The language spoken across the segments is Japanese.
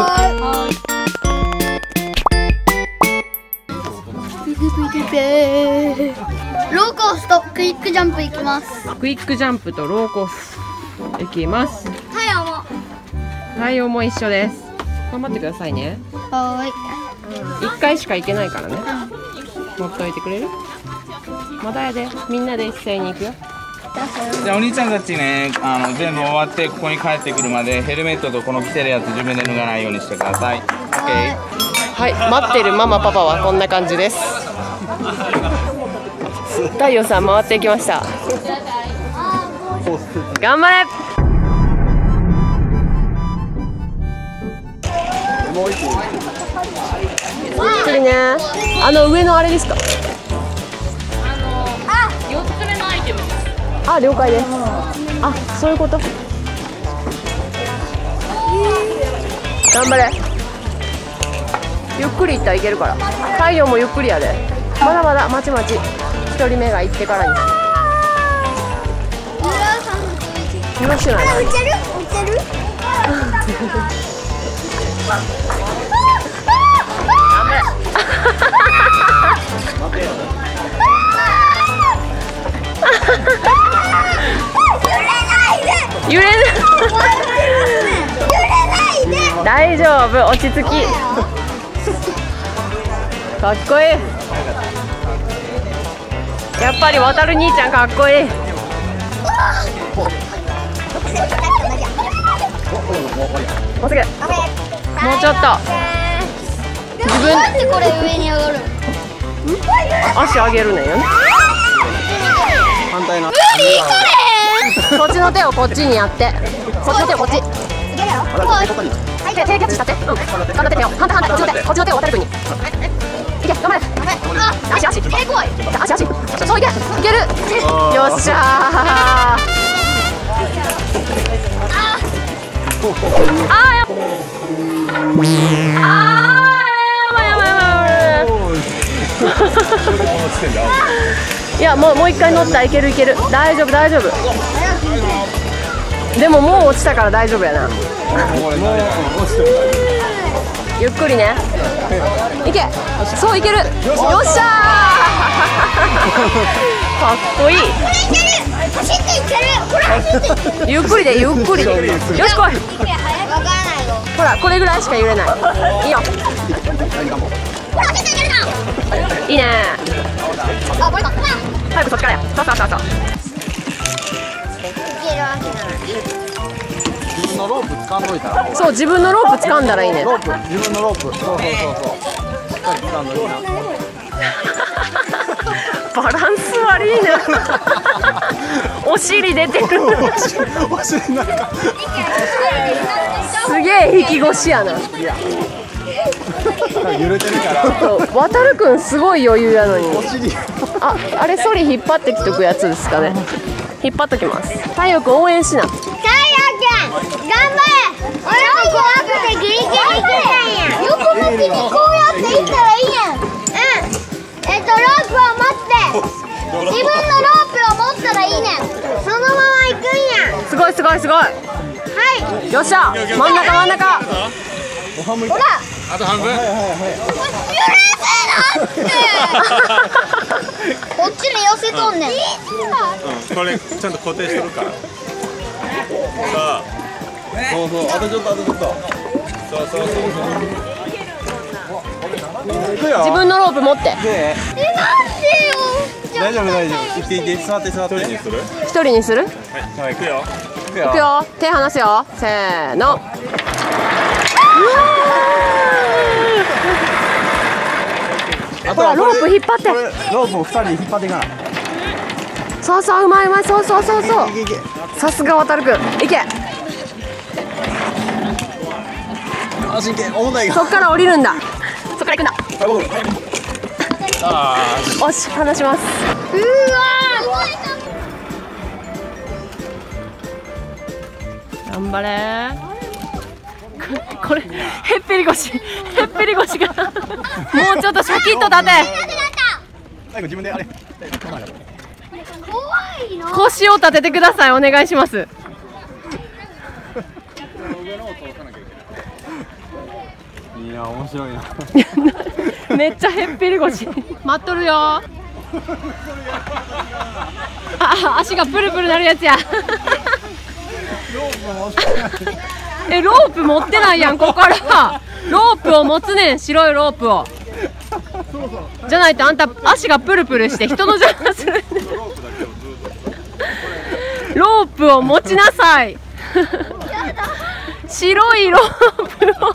ローコースとクイックジャンプ行きます。 クイックジャンプとローコース行きます。対応も一緒です。頑張ってくださいね。 はい。1回しか行けないからね。持っといてくれる？まだやで。みんなで一斉に行くよ。 じゃあお兄ちゃんたちね、全部終わってここに帰ってくるまでヘルメットとこの着てるやつ自分で脱がないようにしてください。 はい、待ってるママパパはこんな感じです。太陽さん回っていきました。頑張れ。ゆっくりね。上のあれですか。 4つ目のアイテム。 あ、了解です。あ、そういうこと。頑張れ。ゆっくり行ったらいけるから。太陽もゆっくりやで。まだまだまちまち。1人目が行ってからに。よろしくない。 打てる？ 揺れないで。大丈夫、落ち着き。かっこいい。やっぱり渡る兄ちゃんかっこいい。もうすぐ。もうちょっと。自分でこれ上に上がる。 足上げるねんよね。 反対の。 そっちの手をこっちにやって。そっちの手をこっち。手キャッチしたって。頑張って手を。反対。こっちの手を渡る君に。いけ、頑張れ。足。足。そういける。よっしゃー。いや、もう一回乗ったらいける。大丈夫。でももう落ちたから大丈夫やな。ゆっくりね。いけ。そういける。よっしゃー。かっこいい。ゆっくりで。よし来い。ほら、これぐらいしか揺れない。いいよ。いいね。早くそっちからや。そう。 自分のロープ掴んどいたら。 そう、自分のロープ掴んだらいいね。 自分のロープ。そう。しっかり掴んどいた。 バランス悪いな。お尻出てる。すげえ引き腰やな。 揺れてるから。 渡るくんすごい余裕やのに。あれソリ引っ張ってきとくやつですかね。引っ張っときます。太陽くん応援しな。 太陽くん頑張れ。俺も怖くてギリギリ行けたんや。横向きにこうやって行ったらいいやん。ロープを持って自分のロープを持ったらいいねん。そのまま行くんや。 すごい。はい。よっしゃ。真ん中。 ほら。 あと半分。 許せなって。こっちに寄せとんねん。 これちゃんと固定してるから。さあ。 そう。あとちょっと。そう。 自分のロープ持って。 なんでよ。 大丈夫。行って座って。 一人にする？ 一人にする？ はい、行くよ。 いくよ。手離すよ。せーの。ほら、ロープ引っ張って。 ロープを2人で引っ張っていかない。 そう、うまい。そう。さすが渡るくん。いけ。 真剣。重たいが。 そっから降りるんだ。そっから行くんだ。よし、離します。頑張れ。これへっぺり腰がもうちょっとシャキッと立て。 最後自分であれ。 腰を立ててください。お願いします。 いや面白いな。 めっちゃへっぴり腰。待っとるよ。あ、足がプルプルなるやつや。ロープ持ってないやん、ここから。ロープを持つねん、白いロープを。じゃないとあんた足がプルプルして人の邪魔する。ロープを持ちなさい。白いロープを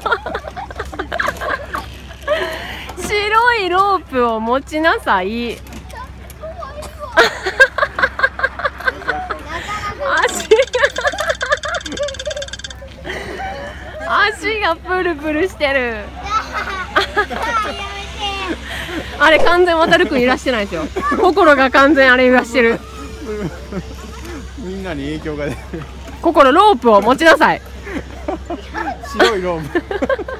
白いロープを持ちなさい。足がプルプルしてる。あれ完全渡るくん揺らしてないですよ。心が完全あれ揺らしてる。 みんなに影響が出る。 心ロープを持ちなさい。 白いロープ。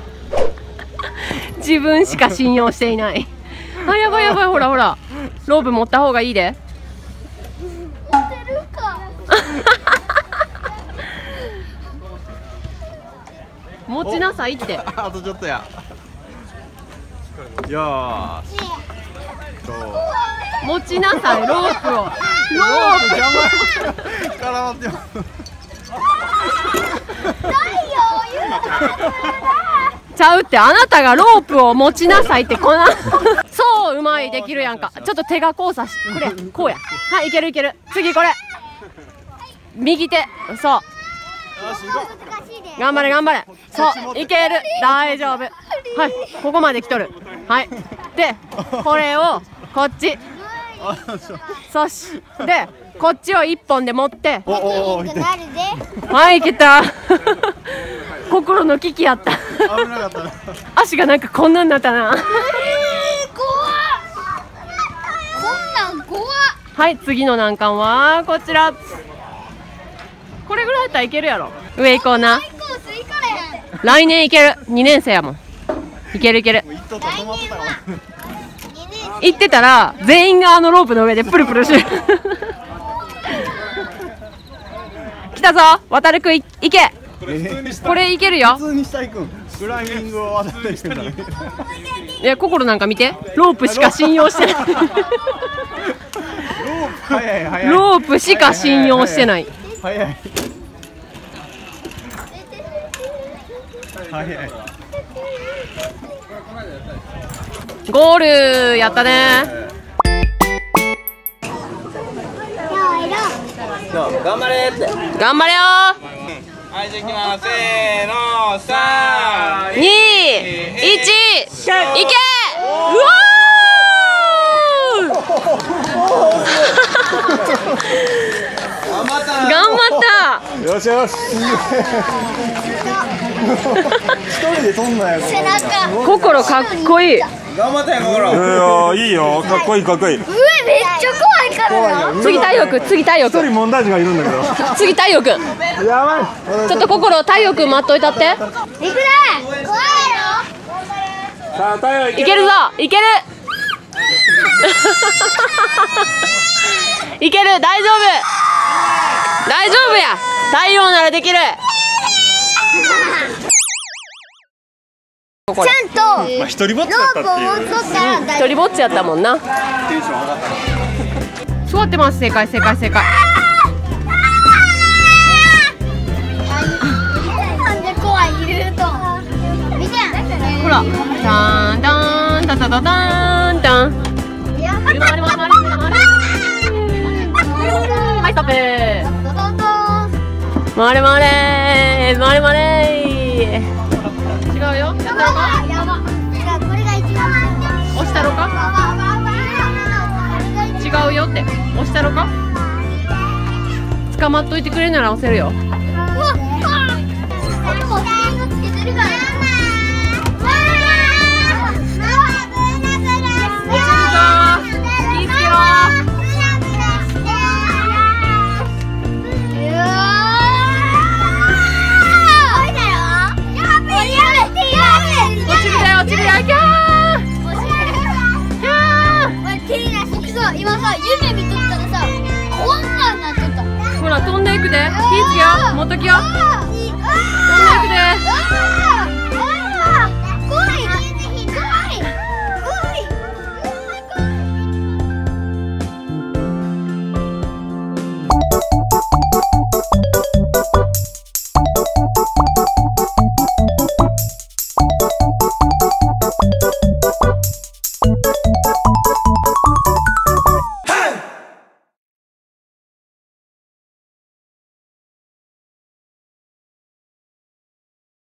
自分しか信用していない。あ、やばいやばい、ほらほら、ロープ持った方がいいで。 持てるか。 持ちなさいって。 あとちょっとや。よーし。 持ちなさい、ロープを。ロープ邪魔。絡まってます。 ちゃうって、あなたがロープを持ちなさいってこな。そう、うまい、できるやんか。ちょっと手が交差して、これ、こうや。はい、いけるいける。次これ。右手、そう。頑張れ頑張れ。そう、いける。大丈夫。はい、ここまで来とる。はい。で、これをこっち。そし、で、こっちを一本で持って。はい、いけた。心の危機やった。 危なかったな。 足がなんかこんなんなったな。 怖っ。こんなん怖っ。 はい、次の難関はこちら。これぐらいだったらいけるやろ。上行こうな。来年いける。2年生やもん。いけるいける。行ってたら全員があのロープの上でプルプルしてる。来たぞ、渡るくん、いけ。これいけるよ。 普通に下行くん。クライミングを渡っていくんだね。 いや、心なんか見て、ロープしか信用してない。ロープしか信用してない。 早い。早い。 ゴールやったね。 頑張れって。 頑張れよはい、じゃあ行きます。せーの、3、 ー。2、1、いけ。うわー。頑張った。 よしよし。一人で飛んだよ。 背中。 心かっこいい。 頑張ったよ、心。 いいよ、かっこいいかっこいい。 上めっちゃ怖いからな。 次太陽くん、次太陽くん。 一人問題児がいるんだけど。 次太陽くん。 やばい。 ちょっと心、太陽くん待っといたって。 行くね。怖いよ。 さあ、太陽いけるぞ、いける。いける、大丈夫。大丈夫や。太陽ならできる。 ちゃんとまあ、一人ぼっちロだったープをっていう。 持っとったら大丈一人ぼっちやったもんな。 テンション上がった。 座ってます。正解正解正解。 夫。なんで怖い言うと。見て。 ほら、タンタンタタタタンタン。回れ回れ回れ回れ回れ。はい、ストップ。回れ回れ回れ回れ。違うよ。やったろか。 やば。これが一番。 押したろか。違うよって押したろか。捕まっといてくれるなら押せるよ。 これもスピードつけてるから。今さ、夢見とったらさ、こんなんなっとった。 ほら飛んでいくで。気ぃつけよ。持っときよ。飛んでいくで。